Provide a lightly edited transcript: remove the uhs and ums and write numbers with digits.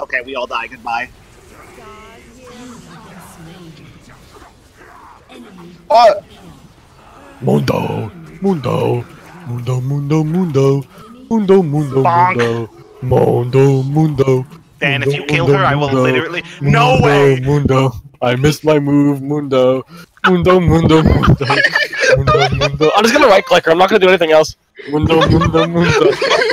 Okay, we all die. Goodbye. What? Mundo, mundo, mundo, mundo, mundo, mundo, mundo, Bonk. mundo, mundo, mundo. Dan, if you kill mundo, her, I will mundo, literally. mundo, No way! Mundo, I missed my move, mundo, mundo, mundo, mundo, mundo, mundo. I'm just gonna right click her. I'm not gonna do anything else. Mundo, mundo, mundo.